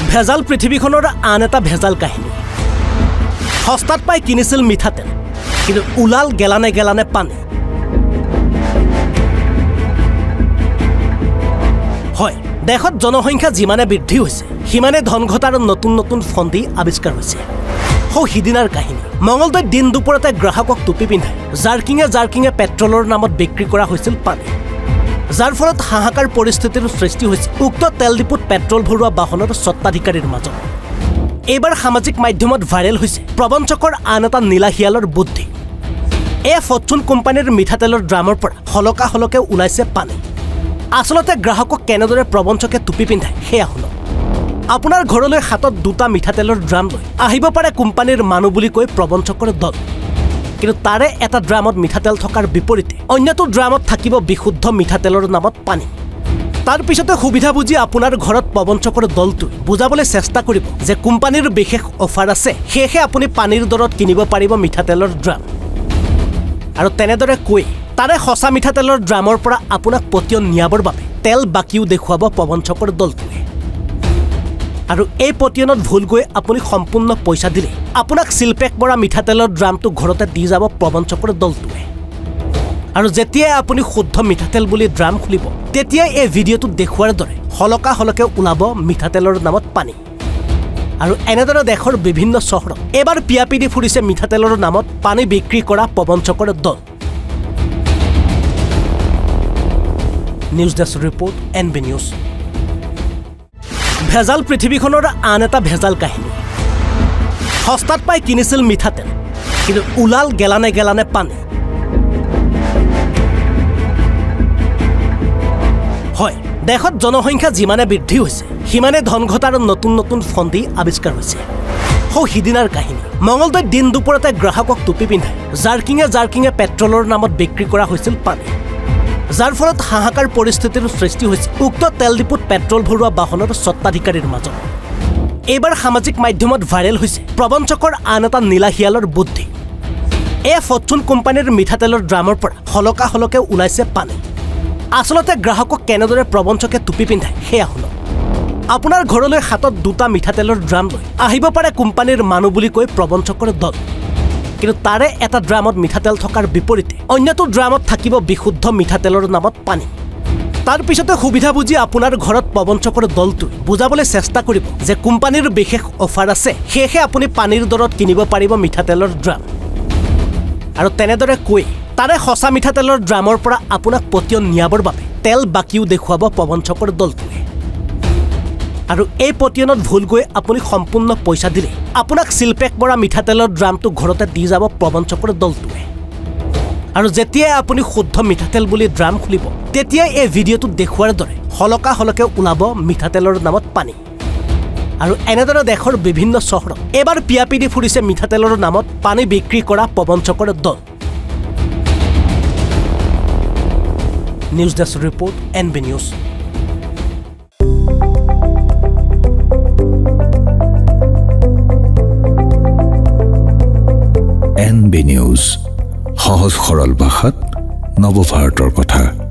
ভেজাল পৃথিৱীখনৰ আন এটা ভেজাল কাহিনী সস্তাত পাই কিনিছিল মিঠাতেল কিন্তু উলাল গেলানে গেলানে পানী হয় দেশত জনসংখ্যা যিমানে বৃদ্ধি হৈছে সিমানে ধন ঘটাৰ নতুন নতুন ফন্দি আৱিষ্কাৰ হৈছে সিদিনাৰ কাহিনী মঙলদৈত দিন দুপৰতে গ্ৰাহকক টুপি পিন্ধাই জাৰ্কিঙে পেট্ৰলৰ নামত বিক্ৰী কৰা হৈছিল পানী যাৰ ফলত হাহাকাৰ পৰিস্থিতিৰ সৃষ্টি হৈছে উক্ত তেল ডিপুত পেট্ৰল ভৰোৱা বাহনৰ স্বত্বাধিকাৰীৰ মাজত এইবাৰ সামাজিক মাধ্যমত ভাইৰেল হৈছে প্ৰবঞ্চকৰ আন এটা নীলাহিয়ালৰ বুদ্ধি এই ফৰ্চুন কোম্পানীৰ মিঠাতেলৰ ড্ৰামৰ পৰা হলকে ওলাইছে পানী আসলতে গ্ৰাহকক কেনেদৰে প্ৰবঞ্চকে টুপি পিন্ধায় সেয়া শুনক আপোনাৰ ঘৰলৈ হাতত দুটা মিঠাতেলৰ ড্ৰাম লৈ আহিব পাৰে কোম্পানীৰ মানুহ বুলি কৈ প্ৰবঞ্চকৰ দল কিন্তু তাৰে এটা ড্ৰামত মিঠাতেল থকাৰ বিপৰীতে অন্যটো ড্ৰামত থাকিব বিশুদ্ধ মিঠাতেলৰ নামত পানী তাৰ পিছতে সুবিধা বুজি আপোনাৰ ঘৰত প্ৰবঞ্চকৰ দলটো বুজাবলৈ চেষ্টা কৰিব যে কোম্পানীৰ বিশেষ অফাৰ আছে সেয়ে আপুনি পানীৰ দৰত কিনিব পাৰিব মিঠাতেলৰ ড্ৰাম আৰু তেনেদৰে কৈ তাৰে সঁচা মিঠাতেলৰ ড্ৰামৰ পৰা আপোনাক পতিয়ন নিয়াবৰ বাবে তেল বাকিও দেখুৱাব প্ৰবঞ্চকৰ দলটোৱে আৰু এই পতিয়নত ভুল গৈ আপুনি সম্পূৰ্ণ পইচা দিলে আপোনাক সিলপেক কৰা মিঠাতেলৰ ড্ৰামটো ঘৰতে দি যাব প্ৰবঞ্চকৰ দলটোৱে আৰু যেতিয়া আপুনি শুদ্ধ মিঠাতেল বুলি ড্ৰাম খুলিব তেতিয়া এই ভিডিঅ'টো দেখুৱাৰ দৰে হলকে ওলাব মিঠাতেলৰ নামত পানী আৰু এনেদৰে দেশৰ বিভিন্ন চহৰত এবাৰ পিয়াপি দি ফুৰিছে মিঠাতেলৰ নামত পানী বিক্ৰী কৰা প্ৰবঞ্চকৰ দল news desk report NB news ভেজাল পৃথিৱীখনৰ আন এটা ভেজাল কাহিনী সস্তাত পাই কিনিছিল মিঠাতেল কিন্তু উলাল গেলানে গেলানে পানী হয় দেশত জনসংখ্যা যিমানে বৃদ্ধি হৈছে সিমানে ধন ঘটাৰ নতুন নতুন ফন্দি আৱিষ্কাৰ হৈছে সিদিনাৰ কাহিনী মঙলদৈত দিন দুপৰতে গ্ৰাহকক টুপি পিন্ধাই জাৰ্কিঙে পেট্ৰলৰ নামত বিক্ৰী কৰা হৈছিল পানী যাৰ ফলত হাহাকাৰ পৰিস্থিতিৰ সৃষ্টি হৈছে উক্ত তেল ডিপুত পেট্ৰল ভৰোৱা বাহনৰ স্বত্বাধিকাৰীৰ মাজত এইবাৰ সামাজিক মাধ্যমত ভাইৰেল হৈছে প্ৰবঞ্চকৰ আন এটা নীলাহিয়ালৰ বুদ্ধি এই ফৰ্চুন কোম্পানীৰ মিঠাতেলৰ ড্ৰামৰ পৰা হলকে ওলাইছে পানী আসলতে গ্ৰাহকক কেনেদৰে প্ৰবঞ্চকে টুপি পিন্ধায় সেয়া শুনক আপোনাৰ ঘৰলৈ হাতত দুটা মিঠাতেলৰ ড্ৰাম লৈ আহিব পাৰে কোম্পানীৰ মানুহ বুলি কৈ প্ৰবঞ্চকৰ দল কিন্তু তাৰে এটা ড্ৰামত মিঠাতেল থকাৰ বিপৰীতে অন্যটো ড্ৰামত থাকিব বিশুদ্ধ মিঠাতেলৰ নামত পানী তাৰ পিছতে সুবিধা বুজি আপোনাৰ ঘৰত প্ৰবঞ্চকৰ দলটো বুজাবলৈ চেষ্টা কৰিব যে কোম্পানীৰ বিশেষ অফাৰ আছে সেয়ে আপুনি পানীৰ দৰত কিনিব পাৰিব মিঠাতেলৰ ড্ৰাম আৰু তেনেদৰে কৈ তাৰে সঁচা মিঠাতেলৰ ড্ৰামৰ পৰা আপোনাক পতিয়ন নিয়াবৰ বাবে তেল বাকিও দেখুৱাব প্ৰবঞ্চকৰ দলটোৱে আৰু এই পতিয়নত ভুল গৈ আপুনি সম্পূৰ্ণ পইচা দিলে আপোনাক সিলপেক কৰা মিঠাতেলৰ ড্ৰামটো ঘৰতে দি যাব প্ৰবঞ্চকৰ দলটোৱে আৰু যেতিয়া আপুনি শুদ্ধ মিঠাতেল বুলি ড্ৰাম খুলিব তেতিয়া এই ভিডিঅ'টো দেখুৱাৰ দৰে হলকে ওলাব মিঠাতেলৰ নামত পানী আৰু এনেদৰে দেশৰ বিভিন্ন চহৰত এবাৰ পিয়াপি দি ফুৰিছে মিঠাতেলৰ নামত পানী বিক্ৰী কৰা প্ৰবঞ্চকৰ দল news desk report NB news NB news সহজ সৰল ভাষাত নৱভাৰতৰ কথা।